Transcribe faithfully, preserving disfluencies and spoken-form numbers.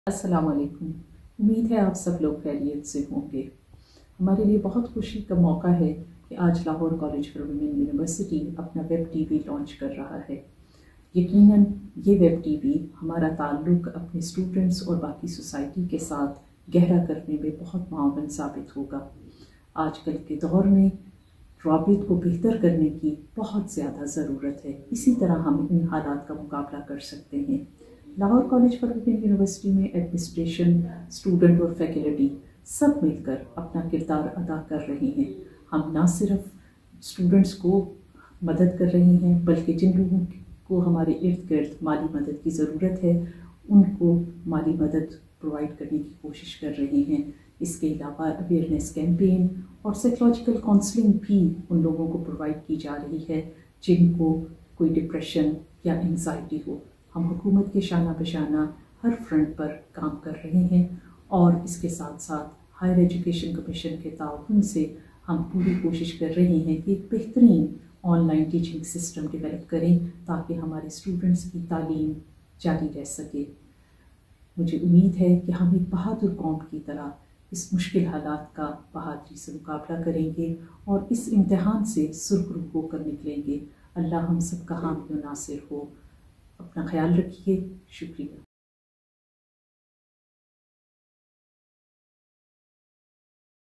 अस्सलाम वालेकुम। उम्मीद है आप सब लोग खैरियत से होंगे। हमारे लिए बहुत खुशी का मौका है कि आज Lahore college for women university अपना वेब टीवी लॉन्च कर रहा है। यकीनन ये वेब टीवी हमारा ताल्लुक़ अपने स्टूडेंट्स और बाकी सोसाइटी के साथ गहरा करने में बहुत मावन साबित होगा। आजकल के दौर में रवाबित को बेहतर करने की बहुत ज़्यादा ज़रूरत है। इसी तरह हम इन हालात का मुकाबला कर सकते हैं। Lahore college for women university में एडमिनिस्ट्रेशन, स्टूडेंट और फैकल्टी सब मिलकर अपना किरदार अदा कर रहे हैं। हम ना सिर्फ स्टूडेंट्स को मदद कर रहे हैं, बल्कि जिन लोगों को हमारे इर्द गिर्द माली मदद की ज़रूरत है उनको माली मदद प्रोवाइड करने की कोशिश कर रहे हैं। इसके अलावा अवेयरनेस कैंपेन और साइकोलॉजिकल काउंसलिंग भी उन लोगों को प्रोवाइड की जा रही है जिनको कोई डिप्रेशन या एंजाइटी हो। हम हुकूमत के शाना बशाना हर फ्रंट पर काम कर रहे हैं और इसके साथ साथ हायर एजुकेशन कमीशन के ताउन से हम पूरी कोशिश कर रहे हैं कि एक बेहतरीन ऑनलाइन टीचिंग सिस्टम डेवलप करें ताकि हमारे स्टूडेंट्स की तालीम जारी रह सके। मुझे उम्मीद है कि हम एक बहादुर कौम की तरह इस मुश्किल हालात का बहादुरी से मुकाबला करेंगे और इस इम्तिहान से सुरखरू होकर निकलेंगे। अल्लाह हम सब का हामी और नासिर हो। अपना ख्याल रखिए। शुक्रिया।